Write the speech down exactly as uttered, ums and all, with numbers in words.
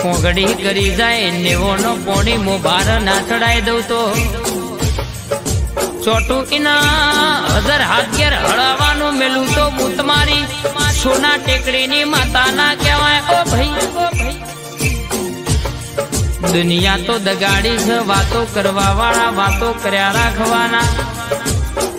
કોંગડી કરી જાય નેવો નો પોણી મો બાર ના ચડાઈ દઉં તો ચોટુકીના હજાર હાથ ઘેર હળવાનું મેલું તો હું તમારી સોના ટેકડીની માતા ના કહેવાય ઓ ભાઈ ઓ ભાઈ દુનિયા તો દગાડી છે વાતો કરવા વાળા વાતો કર્યા રાખવાના